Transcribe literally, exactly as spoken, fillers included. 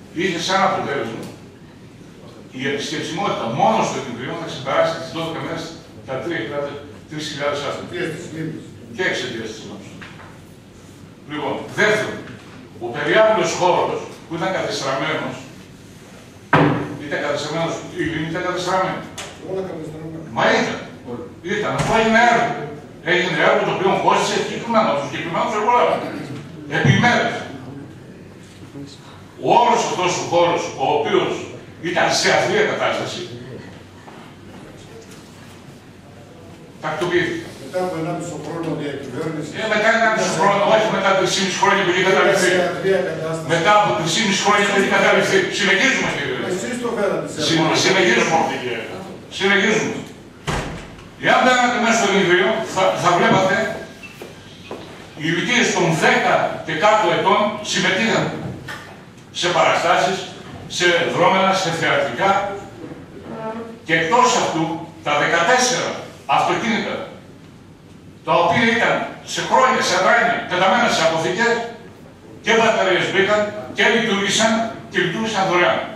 είχε σαν αποτέλεσμα η επισκεψιμότητα μόνο στο Κυπριό θα ξεπεράσει τις δώδεκα μέρες τα τρεις χιλιάδες άτομα. Και εξαιτίας της Λίμνης. Λοιπόν, δεύτερον, ο περιάβλος χώρος που ήταν κατεστραμμένος, ήταν κατεστραμμένος, η Λίμνη ήταν κατεστραμμένη. Όλα κατεστραμμένα. Μα ήταν. Ήταν, αυτό έγινε έργο. Έγινε έργο το οποίο κόστησε συγκεκριμένα, τους συγκεκριμένους εργολάβους. Επιμέρες. Ο όλος αυτός ο χώρος, ο οποίος ήταν σε αθλία κατάσταση, τακτοποιήθηκε. Μετά από ενάμιση χρόνο διακυβέρνηση. Ε, μετά ενάμιση χρόνο, όχι μετά τρεισήμισι χρόνια που είχε καταληφθεί. Μετά από τρεισήμισι χρόνια που είχε καταληφθεί. Συνεχίζουμε, κύριε. Εσείς το φέρατε σε εμάς. Συνεχίζουμε. Συνεχίζουμε. Εάν μπαίνατε μέσα στο Ινδρίο, θα, θα βλέπατε οι ηλικίες των δέκα και κάτω ετών συμμετείχαν σε παραστάσεις, σε δρόμενα, σε θεατρικά και εκτός αυτού τα δεκατέσσερα αυτοκίνητα τα οποία ήταν σε χρόνια, σε δράνια, πεταμένα σε αποθήκες και μπαταρίες μπήκαν και λειτουργήσαν και λειτουργήσαν δωρεάν.